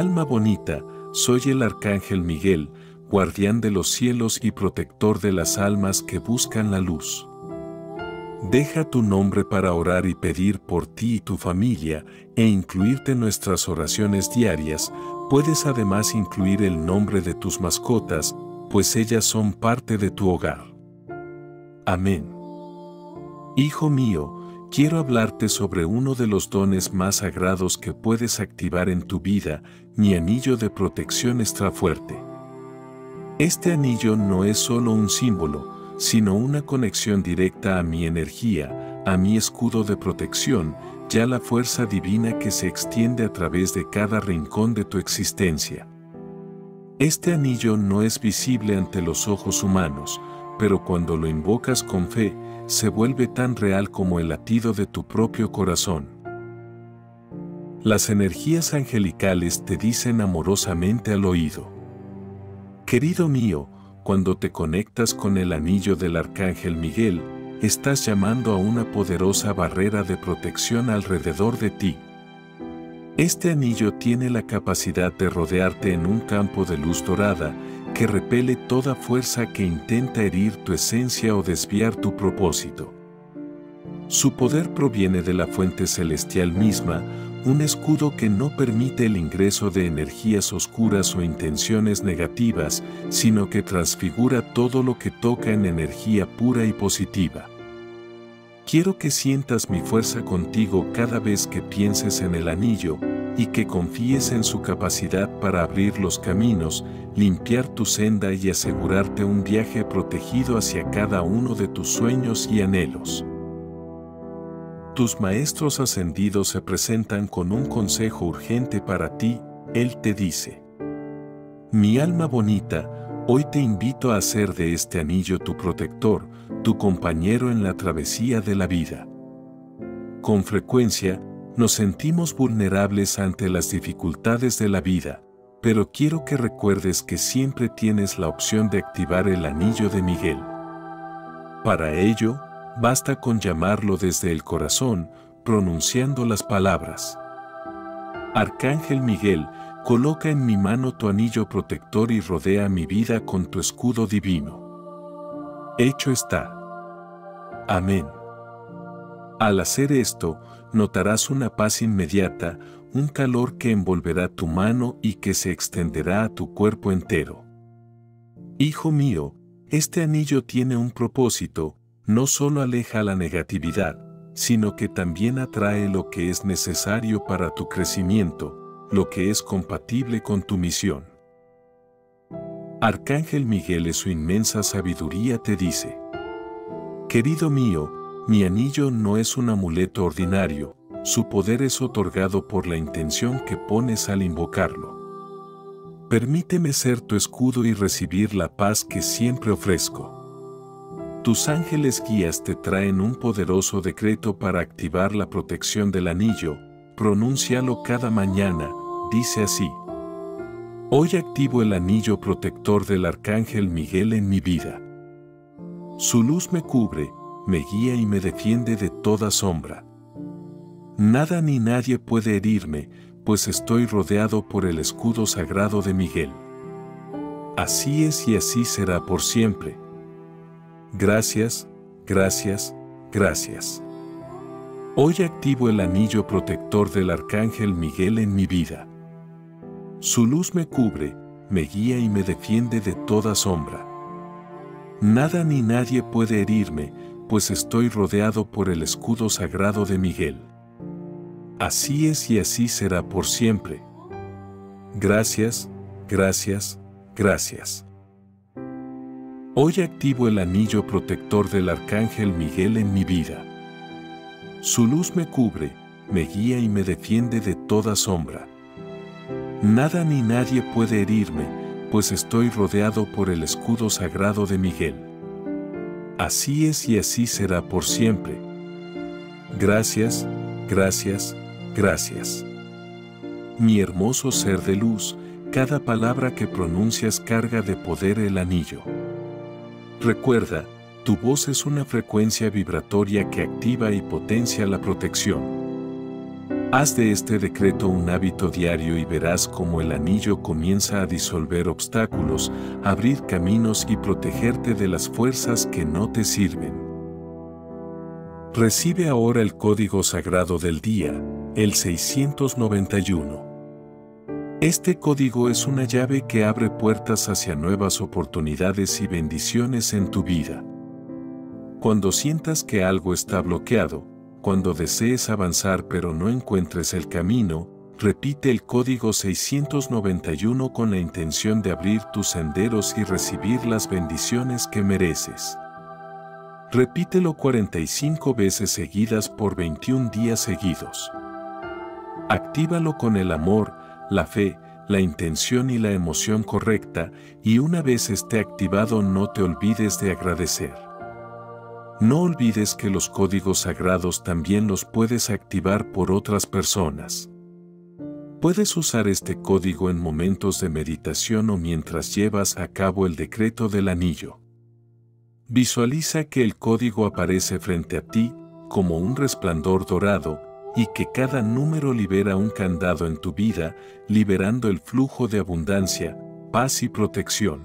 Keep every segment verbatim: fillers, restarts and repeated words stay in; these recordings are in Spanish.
alma bonita, soy el Arcángel Miguel, guardián de los cielos y protector de las almas que buscan la luz. Deja tu nombre para orar y pedir por ti y tu familia, e incluirte en nuestras oraciones diarias. Puedes además incluir el nombre de tus mascotas, pues ellas son parte de tu hogar. Amén. Hijo mío, quiero hablarte sobre uno de los dones más sagrados que puedes activar en tu vida, mi anillo de protección extra fuerte. Este anillo no es solo un símbolo, sino una conexión directa a mi energía, a mi escudo de protección, ya la fuerza divina que se extiende a través de cada rincón de tu existencia. Este anillo no es visible ante los ojos humanos, pero cuando lo invocas con fe, se vuelve tan real como el latido de tu propio corazón. Las energías angelicales te dicen amorosamente al oído: querido mío, cuando te conectas con el anillo del Arcángel Miguel, estás llamando a una poderosa barrera de protección alrededor de ti. Este anillo tiene la capacidad de rodearte en un campo de luz dorada que repele toda fuerza que intenta herir tu esencia o desviar tu propósito. Su poder proviene de la fuente celestial misma, un escudo que no permite el ingreso de energías oscuras o intenciones negativas, sino que transfigura todo lo que toca en energía pura y positiva. Quiero que sientas mi fuerza contigo cada vez que pienses en el anillo, y que confíes en su capacidad para abrir los caminos, limpiar tu senda y asegurarte un viaje protegido hacia cada uno de tus sueños y anhelos. Tus maestros ascendidos se presentan con un consejo urgente para ti. Él te dice: mi alma bonita, hoy te invito a hacer de este anillo tu protector, tu compañero en la travesía de la vida. Con frecuencia, nos sentimos vulnerables ante las dificultades de la vida, pero quiero que recuerdes que siempre tienes la opción de activar el anillo de Miguel. Para ello, basta con llamarlo desde el corazón, pronunciando las palabras: Arcángel Miguel, coloca en mi mano tu anillo protector y rodea mi vida con tu escudo divino. Hecho está. Amén. Al hacer esto, notarás una paz inmediata, un calor que envolverá tu mano y que se extenderá a tu cuerpo entero. Hijo mío, este anillo tiene un propósito: no solo aleja la negatividad, sino que también atrae lo que es necesario para tu crecimiento, lo que es compatible con tu misión. Arcángel Miguel en su inmensa sabiduría te dice: querido mío, mi anillo no es un amuleto ordinario, su poder es otorgado por la intención que pones al invocarlo. Permíteme ser tu escudo y recibir la paz que siempre ofrezco. Tus ángeles guías te traen un poderoso decreto para activar la protección del anillo. Pronúncialo cada mañana, dice así: hoy activo el anillo protector del Arcángel Miguel en mi vida. Su luz me cubre, me guía y me defiende de toda sombra. Nada ni nadie puede herirme, pues estoy rodeado por el escudo sagrado de Miguel. Así es y así será por siempre. Gracias, gracias, gracias. Hoy activo el anillo protector del Arcángel Miguel en mi vida. Su luz me cubre, me guía y me defiende de toda sombra. Nada ni nadie puede herirme, pues estoy rodeado por el escudo sagrado de Miguel. Así es y así será por siempre. Gracias, gracias, gracias. Hoy activo el anillo protector del Arcángel Miguel en mi vida. Su luz me cubre, me guía y me defiende de toda sombra. Nada ni nadie puede herirme, pues estoy rodeado por el escudo sagrado de Miguel. Así es y así será por siempre. Gracias, gracias, gracias. Mi hermoso ser de luz, cada palabra que pronuncias carga de poder el anillo. Recuerda, tu voz es una frecuencia vibratoria que activa y potencia la protección. Haz de este decreto un hábito diario y verás cómo el anillo comienza a disolver obstáculos, abrir caminos y protegerte de las fuerzas que no te sirven. Recibe ahora el código sagrado del día, el seiscientos noventa y uno. Este código es una llave que abre puertas hacia nuevas oportunidades y bendiciones en tu vida. Cuando sientas que algo está bloqueado, cuando desees avanzar pero no encuentres el camino, repite el código seiscientos noventa y uno con la intención de abrir tus senderos y recibir las bendiciones que mereces. Repítelo cuarenta y cinco veces seguidas por veintiún días seguidos. Actívalo con el amor, la fe, la intención y la emoción correcta, y una vez esté activado no te olvides de agradecer. No olvides que los códigos sagrados también los puedes activar por otras personas. Puedes usar este código en momentos de meditación o mientras llevas a cabo el decreto del anillo. Visualiza que el código aparece frente a ti como un resplandor dorado y que cada número libera un candado en tu vida, liberando el flujo de abundancia, paz y protección.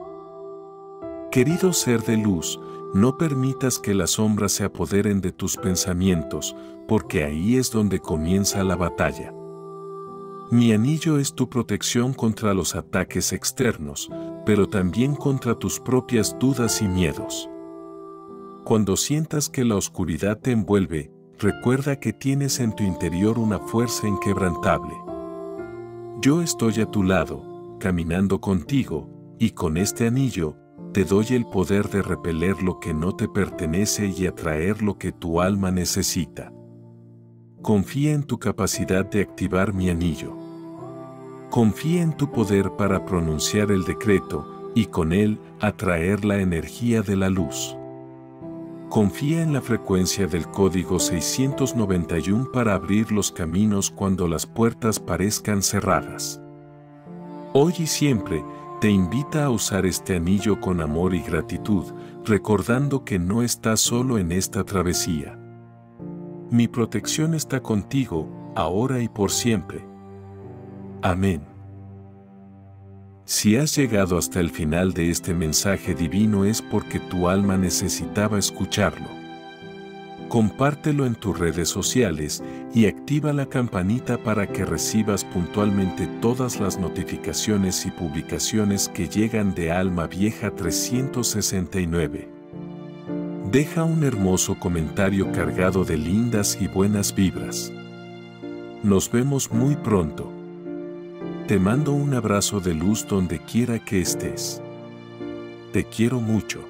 Querido ser de luz, no permitas que las sombras se apoderen de tus pensamientos, porque ahí es donde comienza la batalla. Mi anillo es tu protección contra los ataques externos, pero también contra tus propias dudas y miedos. Cuando sientas que la oscuridad te envuelve, recuerda que tienes en tu interior una fuerza inquebrantable. Yo estoy a tu lado, caminando contigo, y con este anillo, te doy el poder de repeler lo que no te pertenece y atraer lo que tu alma necesita. Confía en tu capacidad de activar mi anillo. Confía en tu poder para pronunciar el decreto y con él atraer la energía de la luz. Confía en la frecuencia del código seiscientos noventa y uno para abrir los caminos cuando las puertas parezcan cerradas. Hoy y siempre, te invita a usar este anillo con amor y gratitud, recordando que no estás solo en esta travesía. Mi protección está contigo, ahora y por siempre. Amén. Si has llegado hasta el final de este mensaje divino es porque tu alma necesitaba escucharlo. Compártelo en tus redes sociales y activa la campanita para que recibas puntualmente todas las notificaciones y publicaciones que llegan de Alma Vieja trescientos sesenta y nueve. Deja un hermoso comentario cargado de lindas y buenas vibras. Nos vemos muy pronto. Te mando un abrazo de luz donde quiera que estés. Te quiero mucho.